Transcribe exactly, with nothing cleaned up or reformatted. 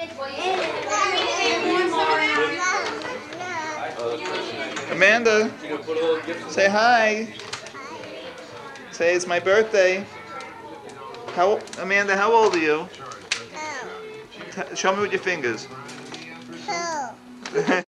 Amanda, say hi. Say it's my birthday. How, Amanda, how old are you? T- show me with your fingers.